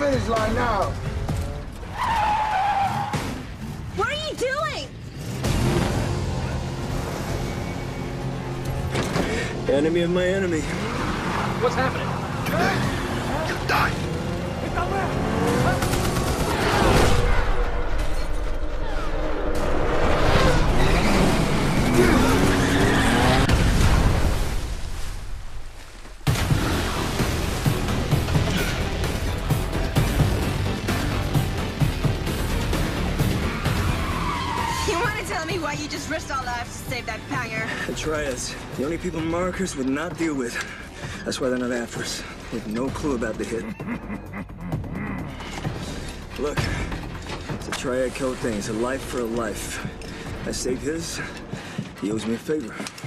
finish line now. What are you doing? Enemy of my enemy. What's happening? You die. You want to tell me why you just risked all lives to save that banger? The Triads. The only people markers would not deal with. That's why they're not after us. They have no clue about the hit. Look, it's a Triad code thing. It's a life for a life. I saved his. He owes me a favor.